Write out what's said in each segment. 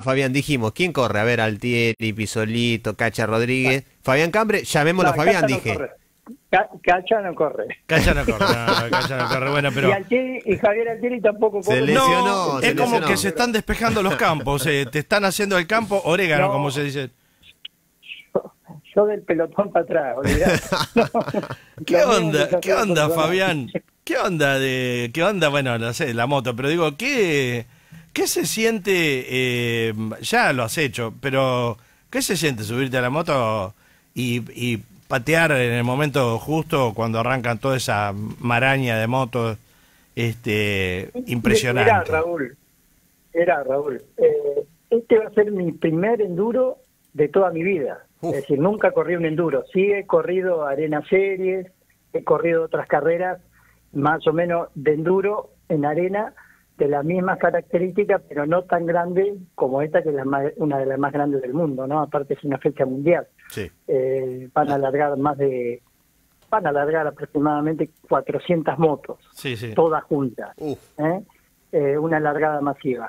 Fabián, dijimos, ¿quién corre? A ver, Altieri, Pisolito, Cacha Rodríguez, Fabián Cambre, llamémoslo a No, Fabián, Cacha no dije. corre. Cacha no corre. Cacha no corre, no, Cacha no corre, bueno, pero... Y Javier Altieri tampoco Se corre. lesionó, No, se es como lesionó. que se están despejando los campos, te están haciendo el campo orégano, No. como se dice. Yo del pelotón para atrás, olvidate. ¿Qué Lo mío es onda, desafío qué onda, personal. Fabián? ¿Qué onda? Bueno, no sé, la moto, pero digo, ¿qué se siente? Ya lo has hecho, pero ¿qué se siente subirte a la moto y patear en el momento justo cuando arrancan toda esa maraña de motos? Impresionante. Mirá, Raúl, este va a ser mi primer enduro de toda mi vida. Es decir, nunca corrí un enduro. Sí he corrido arena series, he corrido otras carreras más o menos de enduro en arena de las mismas características, pero no tan grande como esta, que es una de las más grandes del mundo, ¿no? Aparte es una fecha mundial. Sí. Van a alargar aproximadamente 400 motos, Sí, sí. todas juntas. Una largada masiva.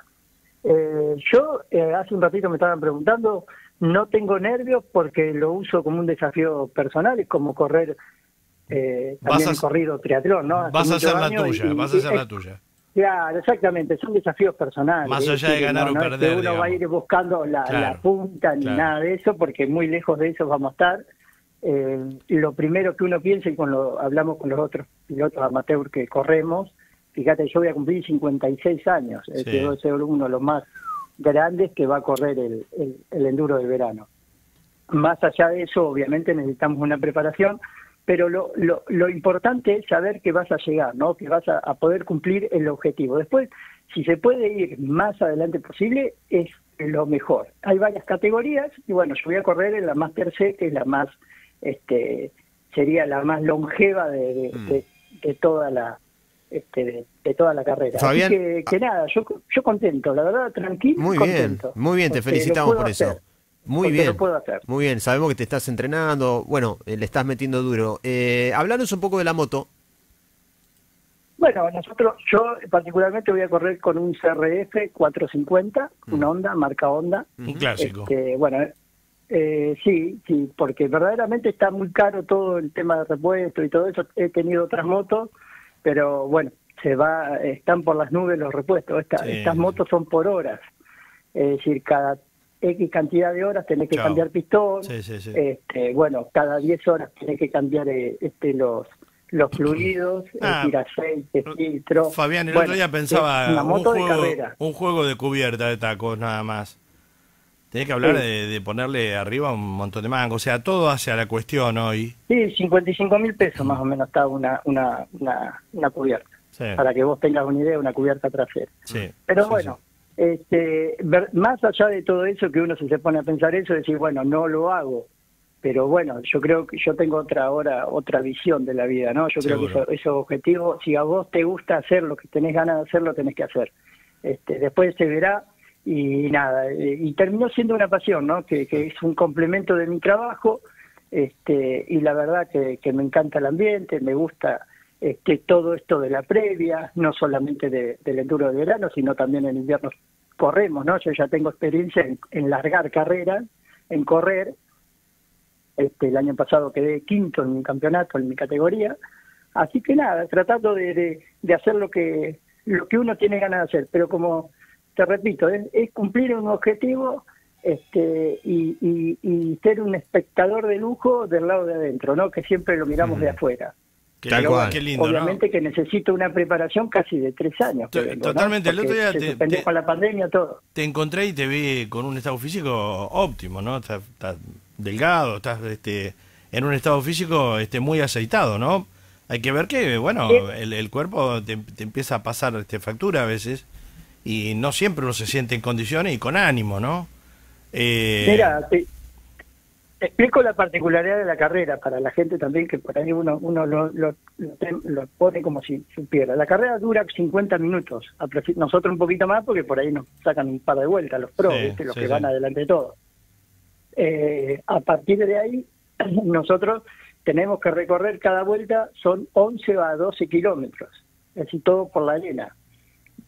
Yo, hace un ratito me estaban preguntando, no tengo nervios porque lo uso como un desafío personal, es como correr, también he corrido triatlón, ¿no? Vas a hacer la tuya. Claro, exactamente, son desafíos personales. Más allá de ganar o no perder, es que uno digamos. va a ir buscando la Claro, punta ni claro. nada de eso, porque muy lejos de eso vamos a estar. Lo primero que uno piensa, y hablamos con los otros pilotos amateurs que corremos, fíjate, yo voy a cumplir 56 años, Sí. voy a ser uno de los más grandes que va a correr el enduro de verano. Más allá de eso, obviamente necesitamos una preparación, pero lo importante es saber que vas a llegar, ¿no? Que vas a poder cumplir el objetivo. Después, si se puede ir más adelante posible, es lo mejor. Hay varias categorías, y bueno, yo voy a correr en la Master C, que es la más, sería la más longeva de toda la de toda la carrera. Fabián, así que nada, yo contento, la verdad, tranquilo, muy contento. bien, te felicitamos por eso. Muy bien, lo puedo hacer. muy bien, sabemos que te estás entrenando, bueno, le estás metiendo duro. Hablanos un poco de la moto. Bueno, yo particularmente voy a correr con un CRF 450, una Honda, marca Honda. Un clásico. Bueno, sí, porque verdaderamente está muy caro todo el tema de repuesto y todo eso. He tenido otras motos, pero bueno, están por las nubes los repuestos. Estas motos son por horas, es decir, cada X cantidad de horas tenés que cambiar pistón. Sí, sí, sí. Bueno, cada 10 horas tenés que cambiar los fluidos, es decir, aceite, filtro. Fabián, el otro día pensaba una moto de carrera. un juego de cubierta de tacos nada más. Tenés que hablar de ponerle arriba un montón de mango, o sea, todo hacia la cuestión hoy. Sí, 55.000 pesos más o menos está una cubierta. Sí. Para que vos tengas una idea, una cubierta trasera. Sí, Pero sí, bueno, más allá de todo eso, que uno se pone a pensar eso, decir, bueno, no lo hago. Pero bueno, yo creo que yo tengo otra visión de la vida, ¿no? Yo Seguro. creo que esos objetivos, si a vos te gusta hacer lo que tenés ganas de hacer, lo tenés que hacer. Después se verá y nada, y terminó siendo una pasión, ¿no? Que es un complemento de mi trabajo, y la verdad que me encanta el ambiente, me gusta todo esto de la previa, no solamente del enduro de verano, sino también en invierno corremos, ¿no? Yo ya tengo experiencia en largar carreras, en correr. El año pasado quedé quinto en mi campeonato, en mi categoría, así que nada, tratando de hacer lo que uno tiene ganas de hacer, pero como te repito, es cumplir un objetivo y ser un espectador de lujo del lado de adentro, ¿no? Que siempre lo miramos de afuera. Tal cual. Qué lindo, Obviamente ¿no? que necesito una preparación casi de 3 años. Totalmente, el Porque otro día se suspendió con la pandemia todo. te encontré y te vi con un estado físico óptimo, ¿no? Estás delgado, estás en un estado físico muy aceitado, ¿no? Hay que ver que, bueno, el cuerpo te empieza a pasar factura a veces y no siempre uno se siente en condiciones y con ánimo, ¿no? Mira, te explico la particularidad de la carrera para la gente también, que por ahí uno lo pone como si supiera. La carrera dura 50 minutos, nosotros un poquito más porque por ahí nos sacan un par de vueltas los pros, Sí, los sí, que sí. van adelante de todo. A partir de ahí, nosotros tenemos que recorrer cada vuelta, son 11 a 12 kilómetros, es decir, todo por la arena.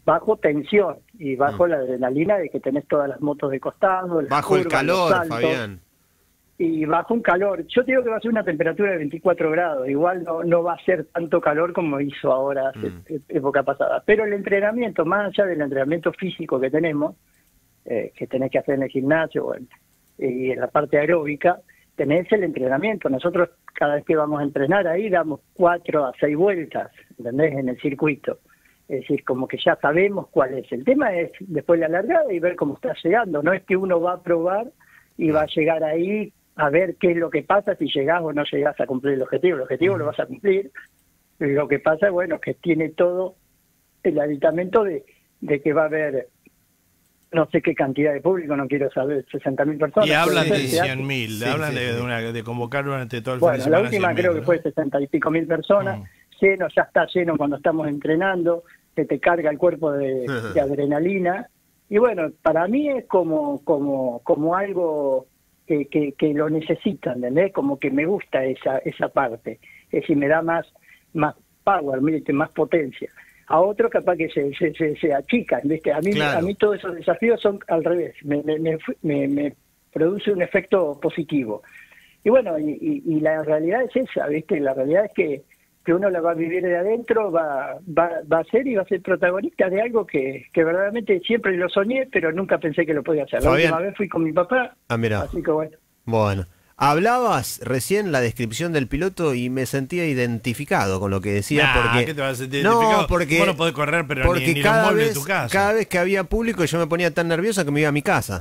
bajo tensión y bajo la adrenalina de que tenés todas las motos de costado, las Bajo el curvas, los calor, saltos, Fabián. y bajo un calor. Yo te digo que va a ser una temperatura de 24 grados, igual no va a ser tanto calor como hizo ahora, época pasada. Pero el entrenamiento, más allá del entrenamiento físico que tenemos, que tenés que hacer en el gimnasio y en la parte aeróbica, tenés el entrenamiento. Nosotros cada vez que vamos a entrenar ahí damos 4 a 6 vueltas, ¿entendés? En el circuito. Es decir, como que ya sabemos cuál es. El tema es después la largada y ver cómo está llegando. No es que uno va a probar y va a llegar ahí a ver qué es lo que pasa si llegás o no llegás a cumplir el objetivo. El objetivo lo vas a cumplir. Lo que pasa, bueno, que tiene todo el aditamento de que va a haber no sé qué cantidad de público, no quiero saber, 60.000 personas. Y hablan de ser, 100.000, Sí, hablan sí, sí. de convocar durante todo el bueno, fin de semana. la última 100.000, creo que ¿no? fue 60 y pico mil personas, lleno, ya está lleno cuando estamos entrenando, se te carga el cuerpo de adrenalina, y bueno, para mí es como algo que lo necesita, ¿entendés? Como que me gusta esa parte, es decir, me da más power, más potencia. A otros capaz que se achican, ¿viste? A mí todos esos desafíos son al revés, me produce un efecto positivo. Y bueno, y la realidad es esa, ¿viste? La realidad es que uno la va a vivir de adentro, va a ser y va a ser protagonista de algo que verdaderamente siempre lo soñé, pero nunca pensé que lo podía hacer. La Fabián. última vez fui con mi papá, Mirá. así que bueno. Bueno. Hablabas recién la descripción del piloto y me sentía identificado con lo que decía porque ¿qué te vas a sentir no, identificado? porque Vos no podés correr, pero porque ni los cada muebles vez de tu casa. cada vez que había público yo me ponía tan nervioso que me iba a mi casa.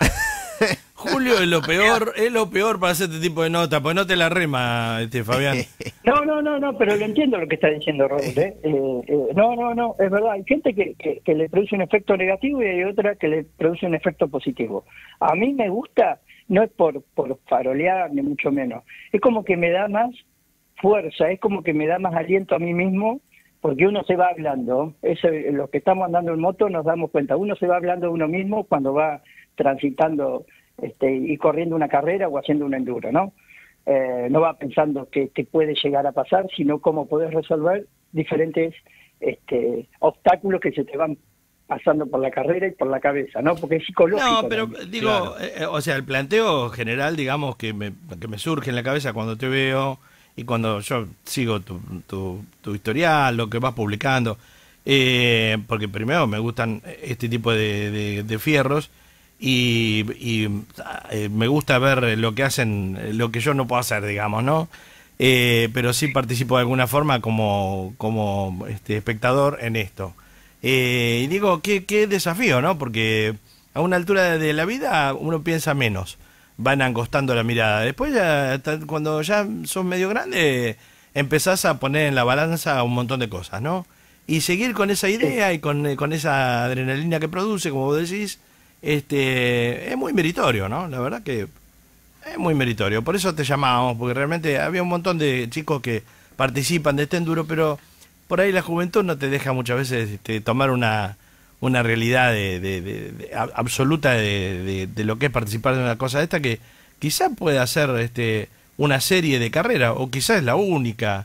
Julio es lo peor para hacer este tipo de nota, pues no te la rema, Fabián. No, pero lo entiendo lo que está diciendo Raúl, ¿eh? No, es verdad, hay gente que le produce un efecto negativo y hay otra que le produce un efecto positivo. A mí me gusta, no es por farolear ni mucho menos, es como que me da más fuerza, es como que me da más aliento a mí mismo, porque uno se va hablando, los que estamos andando en moto nos damos cuenta, uno se va hablando de uno mismo cuando va transitando y corriendo una carrera o haciendo un enduro, ¿no? No va pensando qué te puede llegar a pasar, sino cómo podés resolver diferentes obstáculos que se te van pasando por la carrera y por la cabeza, ¿no? Porque es psicológico. No, pero también. digo, o sea, el planteo general, digamos, que me surge en la cabeza cuando te veo y cuando yo sigo tu historial, lo que vas publicando, porque primero me gustan este tipo de fierros y me gusta ver lo que hacen, lo que yo no puedo hacer, digamos, ¿no? Pero sí participo de alguna forma como espectador en esto. Y digo, qué desafío, ¿no? Porque a una altura de la vida uno piensa menos, van angostando la mirada. Después, cuando ya sos medio grande, empezás a poner en la balanza un montón de cosas, ¿no? Y seguir con esa idea y con esa adrenalina que produce, como vos decís, es muy meritorio, ¿no? La verdad que es muy meritorio. Por eso te llamábamos, porque realmente había un montón de chicos que participan de este enduro, pero por ahí la juventud no te deja muchas veces tomar una realidad absoluta de lo que es participar de una cosa de esta, que quizás pueda ser una serie de carreras, o quizás es la única.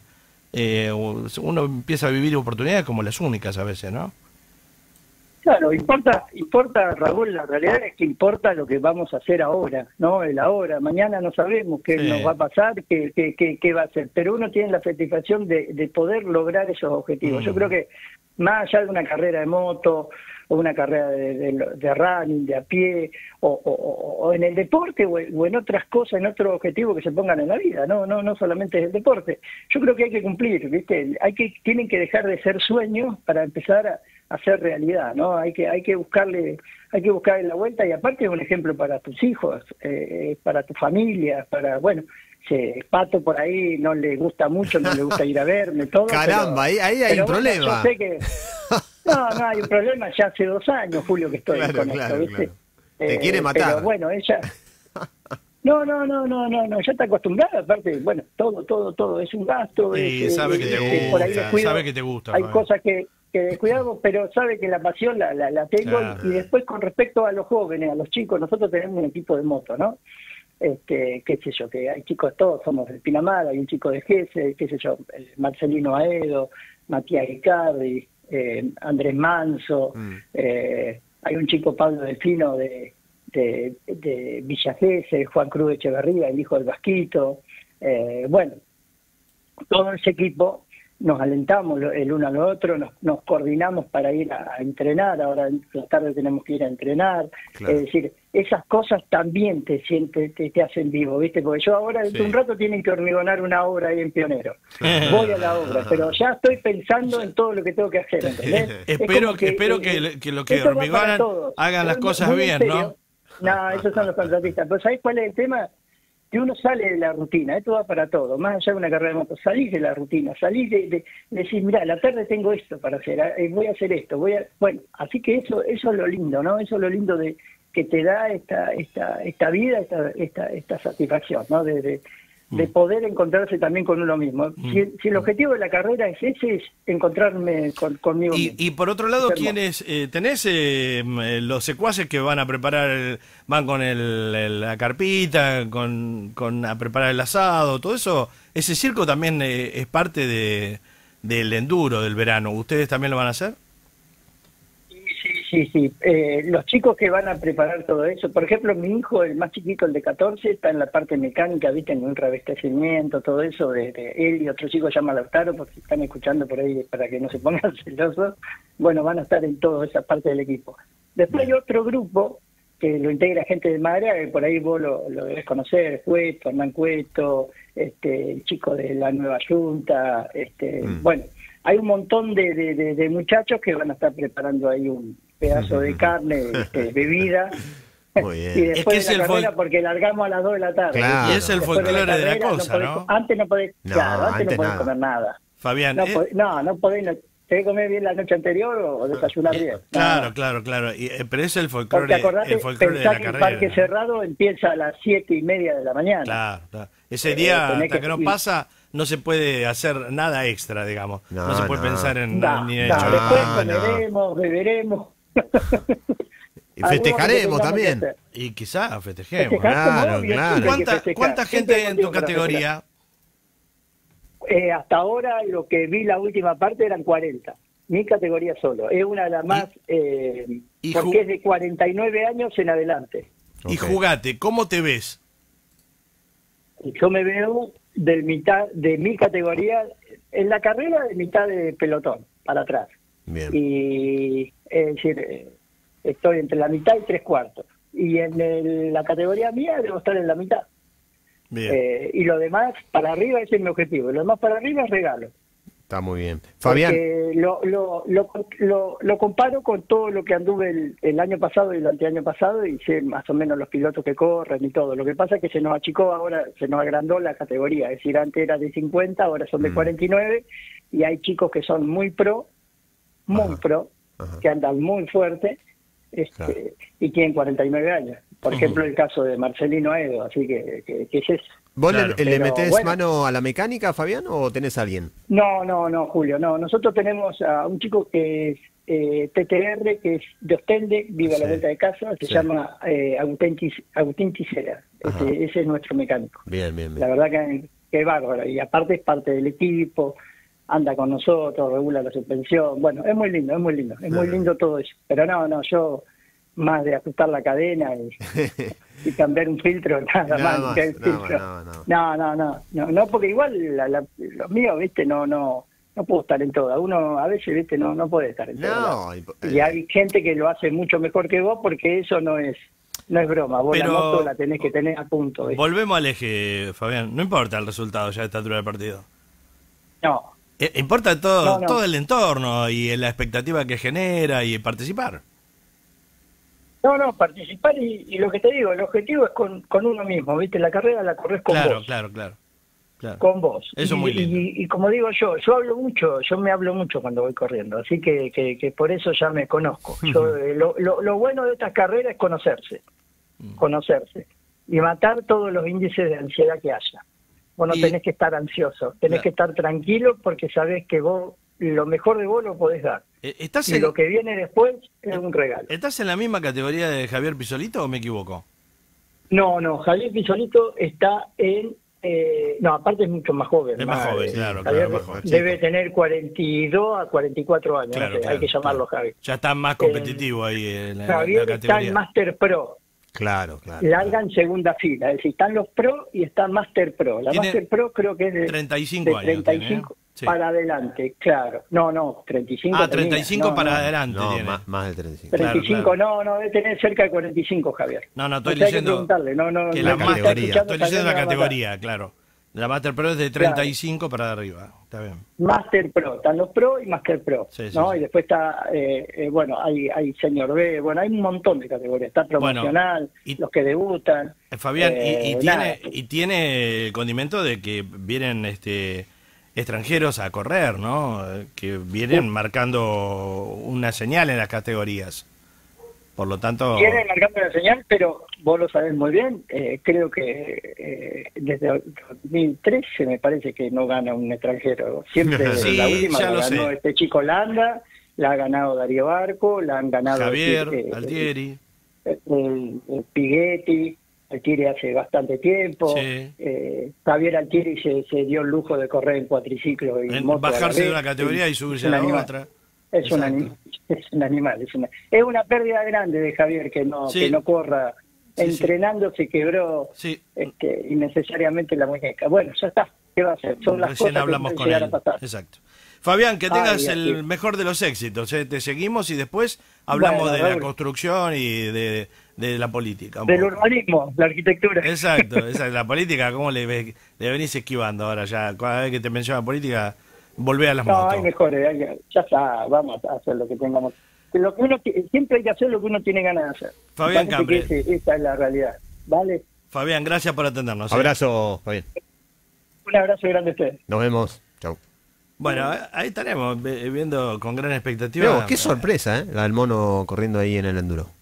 Uno empieza a vivir oportunidades como las únicas a veces, ¿no? Claro, importa, Raúl, la realidad es que importa lo que vamos a hacer ahora, ¿no? El ahora, mañana no sabemos qué nos va a pasar, qué va a ser, pero uno tiene la satisfacción de poder lograr esos objetivos. Yo creo que más allá de una carrera de moto, o una carrera de running, de a pie, o en el deporte, o en otras cosas, en otros objetivos que se pongan en la vida, no solamente es el deporte. Yo creo que hay que cumplir, ¿viste? Tienen que dejar de ser sueños para empezar a hacer realidad, ¿no? Hay que buscarle la vuelta, y aparte es un ejemplo para tus hijos, para tu familia, bueno, Pato por ahí no le gusta mucho, no le gusta ir a verme, todo. Caramba, ahí hay un problema. Yo sé que no hay un problema, ya hace 2 años, Julio, que estoy con esto, ¿viste? Te quiere matar. Pero bueno, ella... No, ya está acostumbrada, aparte, bueno, todo es un gasto. Y sabe que te gusta, por ahí descuido, sabe que te gusta. Hay cosas que descuidamos, pero sabe que la pasión la tengo, Claro. y después con respecto a los jóvenes, a los chicos, nosotros tenemos un equipo de moto, ¿no? Qué sé yo, que hay chicos todos, somos del Pinamar, hay un chico de Gese, qué sé yo, el Marcelino Aedo, Matías Icardi, Andrés Manso, hay un chico Pablo Delfino de Villa Gesell, Juan Cruz Echeverría, el hijo del Vasquito. Bueno, todo ese equipo nos alentamos el uno al otro, nos coordinamos para ir a entrenar. Ahora en la tarde tenemos que ir a entrenar. Claro. Es decir, esas cosas también te hacen vivo, ¿viste? Porque yo ahora dentro de un rato tienen que hormigonar una obra ahí en Pionero. Voy a la obra, pero ya estoy pensando en todo lo que tengo que hacer, ¿entendés? Espero que lo que hormigonan hagan las cosas bien, ¿no? No, esos son los contratistas. Pero ¿sabés cuál es el tema? Que uno sale de la rutina, esto va para todo, más allá de una carrera de moto, salís de la rutina, salís de decir, mira, la tarde tengo esto para hacer, voy a hacer esto, bueno, así que eso es lo lindo, ¿no? Eso es lo lindo de que te da esta vida, esta satisfacción, ¿no? De poder encontrarse también con uno mismo. Si el objetivo de la carrera es ese, es encontrarme conmigo mismo. Y por otro lado, ¿quiénes tenés los secuaces que van a preparar, van con la carpita, con a preparar el asado, todo eso? Ese circo también es parte del enduro del verano. ¿Ustedes también lo van a hacer? Sí. Los chicos que van a preparar todo eso, por ejemplo, mi hijo, el más chiquito, el de 14, está en la parte mecánica, viste, en un revestecimiento, todo eso, de él y otro chico llama Lautaro, porque están escuchando por ahí para que no se pongan celosos. Bueno, van a estar en toda esa parte del equipo. Después hay otro grupo que lo integra gente de Madrid, que por ahí vos lo debes conocer, Cueto, Hernán Cueto, el chico de la nueva Junta, bueno, hay un montón de muchachos que van a estar preparando ahí un pedazo de carne, bebida. Muy bien. Y después de la carrera, porque largamos a las 2 de la tarde. Claro. Y es el folclore de la cosa, ¿no? Antes no podés, antes no podés nada. comer nada. Fabián, No podés, tenés que comer bien la noche anterior o desayunar bien. Claro. Pero es el folclore, acordate, de la que el carrera. Parque Cerrado empieza a las 7:30 de la mañana. Claro. Ese día, tenés hasta que no pasa, no se puede hacer nada extra, digamos. No se puede pensar en ni en hecho. Después comeremos, beberemos. Y festejaremos también. Y quizá festejemos. Claro. ¿Cuánta gente hay en tu categoría? Hasta ahora, lo que vi la última parte eran 40. Mi categoría solo. Es una de las más, porque es de 49 años en adelante. Y jugate, ¿cómo te ves? Yo me veo de mi categoría, en la carrera de mitad de pelotón, para atrás. Bien. Y es decir, estoy entre la mitad y 3/4. Y en la categoría mía debo estar en la mitad. Bien. Y lo demás para arriba, ese es mi objetivo. Lo demás para arriba es regalo. Está muy bien. Fabián. Lo comparo con todo lo que anduve el año pasado y el anteaño pasado, y sé más o menos los pilotos que corren y todo. Lo que pasa es que se nos achicó ahora, se nos agrandó la categoría. Es decir, antes era de 50, ahora son de 49, y hay chicos que son muy pro, que andan muy fuerte, y tienen 49 años. Por ejemplo, el caso de Marcelino Edo, así que es eso. ¿Vos Claro. le metés mano a la mecánica, Fabián, o tenés a alguien? No, Julio, no. Nosotros tenemos a un chico que es TTR, que es de Ostende, vive a la vuelta de casa, se llama Agustín Tisera. Ese es nuestro mecánico. Bien. La verdad que es bárbaro, y aparte es parte del equipo, anda con nosotros, regula la suspensión. Bueno, es muy lindo, muy lindo todo eso. Pero no, yo más de ajustar la cadena y cambiar un filtro, nada más. Que el filtro. No, porque igual los míos, viste, no puedo estar en todas. Uno a veces, viste, no puede estar en todas. Y hay gente que lo hace mucho mejor que vos, porque eso no es broma. Vos la moto la tenés que tener a punto, ¿viste? Volvemos al eje, Fabián. No importa el resultado ya a esta altura del partido. No. Importa todo el entorno y la expectativa que genera y participar. No, participar y lo que te digo, el objetivo es con uno mismo, ¿viste? La carrera la corres con vos. Claro. Con vos. Eso es muy lindo. Y como digo yo me hablo mucho cuando voy corriendo, así que por eso ya me conozco. Lo bueno de estas carreras es conocerse y matar todos los índices de ansiedad que haya. Vos no tenés que estar ansioso, tenés que estar tranquilo, porque sabés que vos, lo mejor de vos lo podés dar. Y lo que viene después es un regalo. ¿Estás en la misma categoría de Javier Pisolito o me equivoco? No, Javier Pisolito está en No, aparte es mucho más joven. Es más joven, claro, Javier más joven. debe tener 42 a 44 años, Claro, no sé, claro, hay que llamarlo claro. Javi. Ya está más competitivo ahí en la Javier está categoría. en Master Pro, Claro. larga en segunda fila, es decir, están los Pro y está Master Pro. La Tiene Master Pro creo que es de 35 de años 35 tiene, ¿eh? Sí. para adelante, claro. No, 35. Ah, tenía. 35 No, para no. adelante No, tiene. más del 35. 35, Claro. no, debe tener cerca de 45, Javier. No, estoy O sea, hay que diciendo preguntarle, no, que la la que categoría. está Estoy escuchando diciendo la Javier me va a matar. categoría, claro. La Master Pro es de 35 para arriba. Está bien. Master Pro, están los Pro y Master Pro, Sí, sí, ¿no? sí. Y después está, bueno, hay Senior B, bueno, hay un montón de categorías. Está promocional, y- los que debutan. Fabián, Nada. y tiene el condimento de que vienen extranjeros a correr, ¿no? Que vienen marcando una señal en las categorías. Por lo tanto... Viene marcando la señal, pero vos lo sabés muy bien. Creo que desde el 2013 me parece que no gana un extranjero. Siempre Sí, la última ya la lo ganó sé. este chico Landa, la ha ganado Darío Barco, la han ganado Javier, Altieri. el Piguetti, Altieri hace bastante tiempo. Sí. Javier Altieri se dio el lujo de correr en cuatriciclo y moto a la Bajarse de vez. una categoría y subirse un a la animal. otra. Es un, Exacto. es un animal, es una pérdida grande de Javier que Sí. no corra. Sí, Entrenando se quebró Sí. innecesariamente la muñeca. Bueno, ya está. ¿Qué va a hacer? Son las Recién cosas hablamos que con pueden él. llegar a pasar. Exacto. Fabián, que tengas Ay, el así. mejor de los éxitos. Te seguimos y después hablamos Bueno, de la Raúl. construcción y de la política. un Del poco. urbanismo, la arquitectura. Exacto, la política, ¿cómo le venís esquivando ahora ya? Cada vez que te menciona política, volvé a las No, motos. hay mejores. Ya está, vamos a hacer lo que tengamos. Lo que siempre hay que hacer lo que uno tiene ganas de hacer. Fabián Me parece Cambre. que esa es la realidad. ¿Vale? Fabián, gracias por atendernos. Abrazo, Fabián. Un abrazo grande a ustedes. Nos vemos. Chau. Bueno, ahí estaremos viendo con gran expectativa. Qué sorpresa, ¿eh? La del mono corriendo ahí en el enduro.